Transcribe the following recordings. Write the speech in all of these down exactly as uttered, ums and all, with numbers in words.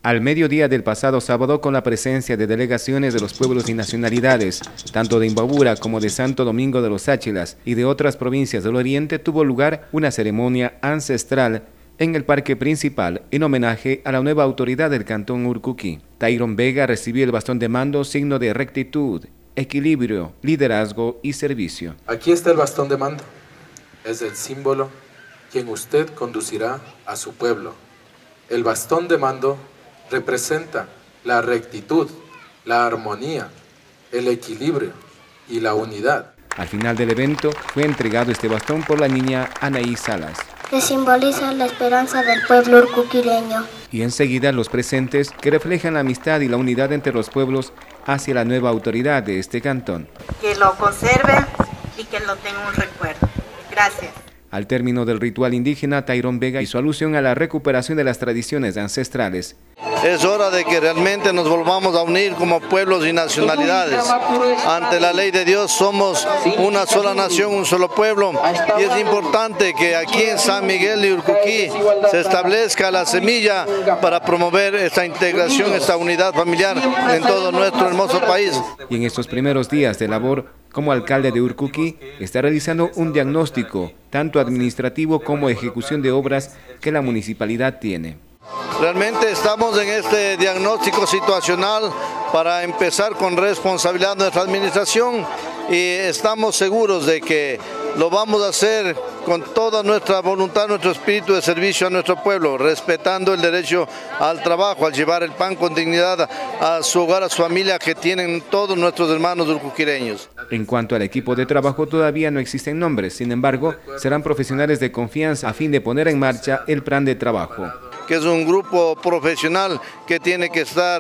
Al mediodía del pasado sábado, con la presencia de delegaciones de los pueblos y nacionalidades, tanto de Imbabura como de Santo Domingo de los Áchilas y de otras provincias del Oriente, tuvo lugar una ceremonia ancestral en el parque principal en homenaje a la nueva autoridad del cantón Urcuquí. Tayron Vega recibió el bastón de mando, signo de rectitud, equilibrio, liderazgo y servicio. Aquí está el bastón de mando. Es el símbolo quien usted conducirá a su pueblo. El bastón de mando representa la rectitud, la armonía, el equilibrio y la unidad. Al final del evento fue entregado este bastón por la niña Anaí Salas, que simboliza la esperanza del pueblo urcuquireño. Y enseguida los presentes, que reflejan la amistad y la unidad entre los pueblos hacia la nueva autoridad de este cantón. Que lo conserve y que lo tenga un recuerdo. Gracias. Al término del ritual indígena, Tayron Vega hizo alusión a la recuperación de las tradiciones ancestrales. Es hora de que realmente nos volvamos a unir como pueblos y nacionalidades. Ante la ley de Dios somos una sola nación, un solo pueblo. Y es importante que aquí en San Miguel de Urcuquí se establezca la semilla para promover esta integración, esta unidad familiar en todo nuestro hermoso país. Y en estos primeros días de labor, como alcalde de Urcuquí, está realizando un diagnóstico, tanto administrativo como ejecución de obras que la municipalidad tiene. Realmente estamos en este diagnóstico situacional para empezar con responsabilidad de nuestra administración y estamos seguros de que lo vamos a hacer con toda nuestra voluntad, nuestro espíritu de servicio a nuestro pueblo, respetando el derecho al trabajo, al llevar el pan con dignidad a su hogar, a su familia que tienen todos nuestros hermanos urcuquireños. En cuanto al equipo de trabajo, todavía no existen nombres, sin embargo, serán profesionales de confianza a fin de poner en marcha el plan de trabajo, que es un grupo profesional que tiene que estar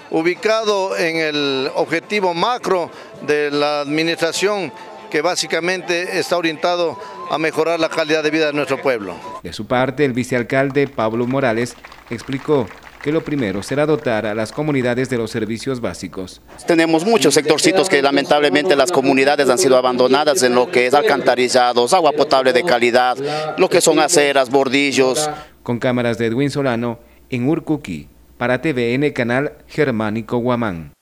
ubicado en el objetivo macro de la administración, que básicamente está orientado a mejorar la calidad de vida de nuestro pueblo. De su parte, el vicealcalde Pablo Morales explicó que lo primero será dotar a las comunidades de los servicios básicos. Tenemos muchos sectorcitos que lamentablemente las comunidades han sido abandonadas en lo que es alcantarillados, agua potable de calidad, lo que son aceras, bordillos. Con cámaras de Edwin Solano en Urcuquí, para T V N Canal Germánico Guamán.